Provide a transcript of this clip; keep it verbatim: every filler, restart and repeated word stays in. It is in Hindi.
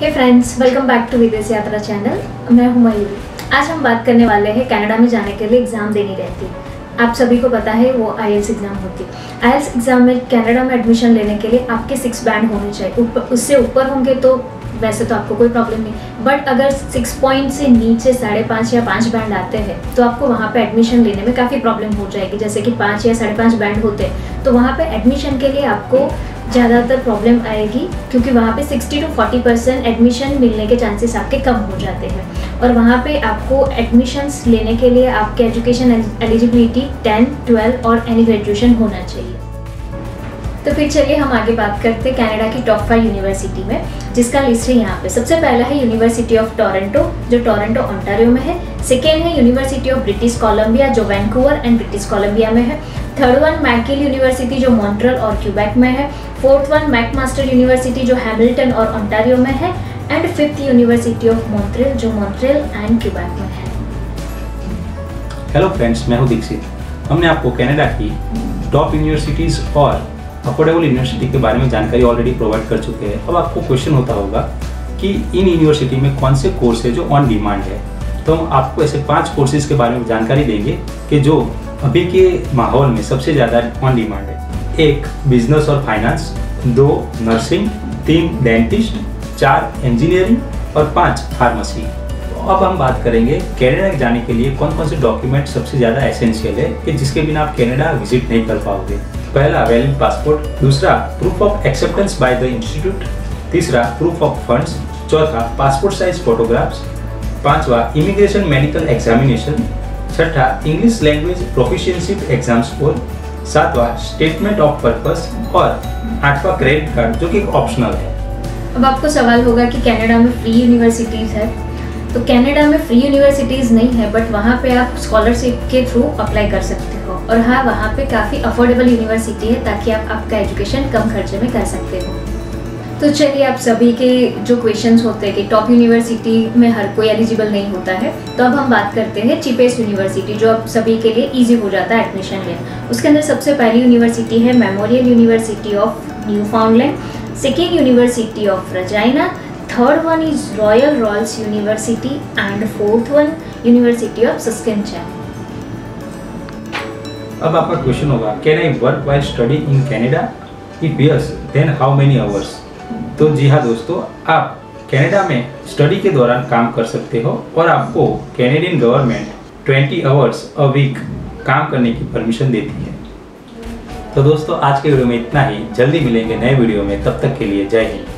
Hey friends, welcome back to Videsh Yatra channel. मैं हूं मयूरी। आज हम बात करने वाले हैं कनाडा में जाने के लिए एग्ज़ाम देनी रहती है। आप सभी को पता है वो आई एल्स एग्ज़ाम होती है। आई एल्स एग्ज़ाम में कनाडा में एडमिशन लेने के लिए आपके सिक्स बैंड होने चाहिए। ऊपर उससे ऊपर होंगे तो वैसे तो आपको कोई प्रॉब्लम नहीं, बट अगर सिक्स पॉइंट से नीचे साढ़े पाँच या पाँच बैंड आते हैं तो आपको वहाँ पे एडमिशन लेने में काफ़ी प्रॉब्लम हो जाएगी। जैसे कि पाँच या साढ़े पाँच बैंड होते हैं तो वहाँ पे एडमिशन के लिए आपको ज़्यादातर प्रॉब्लम आएगी, क्योंकि वहाँ पे sixty to forty percent admission मिलने के चांसेस आपके कम हो जाते हैं। और वहाँ पे आपको एडमिशन्स लेने के लिए आपके एजुकेशन एलिजिबिलिटी टेन, ट्वेल्व और एनी ग्रेजुएशन होना चाहिए। तो फिर चलिए हम आगे बात करते हैं कनाडा की टॉप फाइव यूनिवर्सिटी में, जिसका लिस्ट है यहाँ पे। सबसे पहला है यूनिवर्सिटी ऑफ टोरंटो, जो टोरंटो ओंटारियो में है। सेकेंड है यूनिवर्सिटी ऑफ ब्रिटिश कोलंबिया, जो वैंकूवर एंड ब्रिटिश कोलंबिया में है। थर्ड वन मैकगिल यूनिवर्सिटी, जो मॉन्ट्रियल और क्यूबेक में है। फोर्थ वन मैकमास्टर यूनिवर्सिटी, जो हैमिल्टन और ओंटारियो में है। And fifth university of Montreal, जो मॉन्ट्रियल एंड क्यूबेक में है। हेलो फ्रेंड्स, मैं हूं दीक्षित। हमने आपको कनाडा की टॉप यूनिवर्सिटीज और अफोर्डेबल यूनिवर्सिटी के बारे में जानकारी ऑलरेडी प्रोवाइड कर चुके हैं। अब आपको क्वेश्चन होता होगा कि इन यूनिवर्सिटी में कौन से कोर्स है जो ऑन डिमांड है। तो हम आपको ऐसे पांच कोर्सेज के बारे में जानकारी देंगे कि जो अभी के माहौल में सबसे ज़्यादा ऑन डिमांड है। एक बिजनेस और फाइनेंस, दो नर्सिंग, तीन डेंटिस्ट, चार इंजीनियरिंग और पाँच फार्मेसी। तो अब हम बात करेंगे कनाडा जाने के लिए कौन कौन से डॉक्यूमेंट सबसे ज़्यादा एसेंशियल है कि जिसके बिना आप कनाडा विजिट नहीं कर पाओगे। पहला वैलिड पासपोर्ट, दूसरा proof of acceptance by the institute, तीसरा प्रूफ ऑफ फंड्स, चौथा पासपोर्ट साइज फोटोग्राफ्स, पांचवा इमिग्रेशन मेडिकल एग्जामिनेशन, छठा English language proficiency exam score, सातवां स्टेटमेंट ऑफ पर्पस और आठवां क्रेडिट कार्ड, जो कि ऑप्शनल है। अब आपको सवाल होगा कि कनाडा में फ्री यूनिवर्सिटीज़ है। तो कनाडा में फ्री यूनिवर्सिटीज़ नहीं है, बट वहाँ पे आप स्कॉलरशिप के थ्रू अप्लाई कर सकते हो। और हाँ, वहाँ पे काफ़ी अफोर्डेबल यूनिवर्सिटी है, ताकि आप आपका एजुकेशन कम खर्चे में कर सकते हो। तो चलिए, आप सभी के जो क्वेश्चंस होते हैं कि टॉप यूनिवर्सिटी में हर कोई एलिजिबल नहीं होता है, तो अब हम बात करते हैं चीपेस्ट यूनिवर्सिटी, जो अब सभी के लिए ईजी हो जाता है एडमिशन लेना। उसके अंदर सबसे पहली यूनिवर्सिटी है memorial university of Newfoundland, second university of Regina, third one is Royal Roads university and fourth one university of Saskatchewan. अब आपका क्वेश्चन होगा, can I work while studying in Canada? If yes, then how many hours? तो जी हाँ दोस्तों, आप कनाडा में स्टडी के दौरान काम कर सकते हो और आपको Canadian government twenty hours a week काम करने की परमिशन देती है। तो दोस्तों, आज के वीडियो में इतना ही। जल्दी मिलेंगे नए वीडियो में, तब तक के लिए जय हिंद।